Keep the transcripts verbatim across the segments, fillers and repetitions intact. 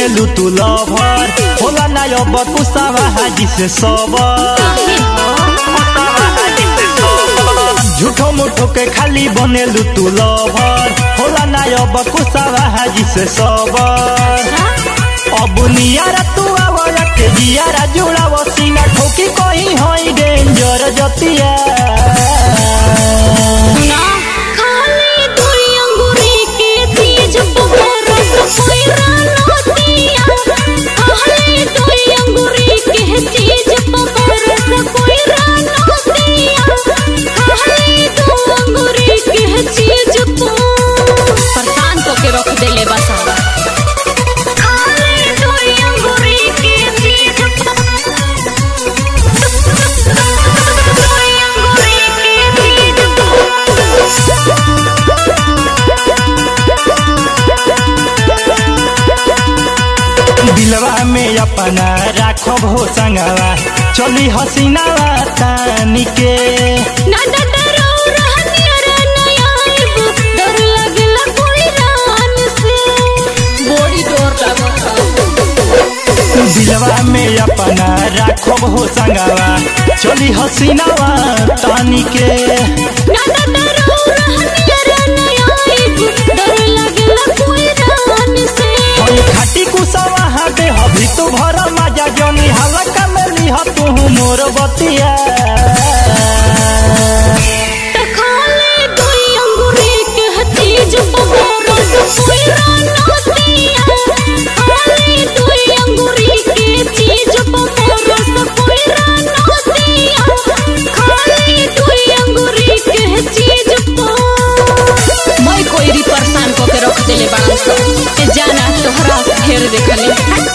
बनेलू तू लवर होला ना अब कुसावा हाजी से सबर झूठो मुठो के खाली बनेलू तू लवर होला ना अब कुसावा हाजी से सबर अब नियारा तू आवला के जियारा जुड़ाव सीना ठोकी कहीं होई डेंजर जतिया दिलवा में अपना राखब हो संगवा चली हसीना तानी के ना डरो रहनिया रे नया आइब डर लगला कोई रान से बड़ी डर लगता दिलवा में अपना राखब हो संगवा चली हसीना तानी के ना डरो रहनिया रे नया आइब डर लगला कोई रान से खाटी कुसवा हाथे हभी तू भर मजा जनी हलका में लिह तू मोर बतिया खाले दुई अंगूरी के चीज पकड़ कोई रानतिया खाले दुई अंगूरी के चीज पकड़ कोई रानतिया खाले दुई अंगूरी के चीज पर मैं कोई री परेशान को के रख देले बांध से जाना तोहरा घेर देखले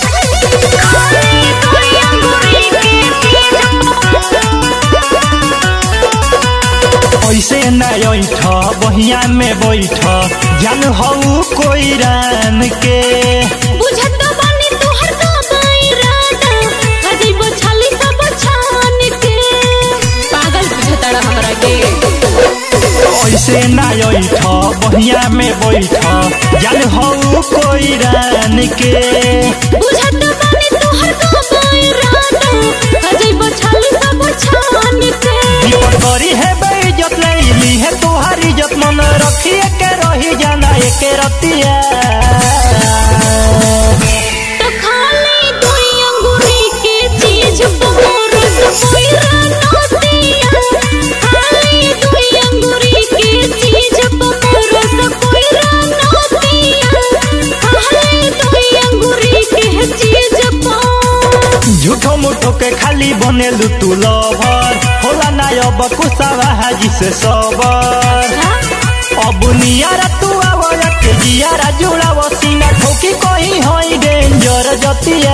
ऐसे नैठ बहिया में बैठ जान हऊ कोई रान के बुझत बानी तोहर दबाई राधा हजैबो छाली सब छान के पागल बुझतड़ा हमरा के ऐसे नैठ बहिया में बैठ जान हऊ कोई रान के बुझत बानी तोहर दबाई राधा हजैबो छाली सब छान के दीपक करी है बेइज्जत लैली है तोहारी इज्जत मन रखिए के रही जाना एक रतिया तो खाली दुई अंगूरी के चीज पकड़ कोई रानतिया खाली दुई अंगूरी के चीज पकड़ कोई रानतिया खाली दुई अंगूरी के चीज पर झूठो मुठो के खाली बनेलू तू लवर होला ना अब कुसावा हाजी से सबर अब नियारा तू आवला के जियारा जुड़ाव सीना ठोकी कहीं होई डेंजर जतिया।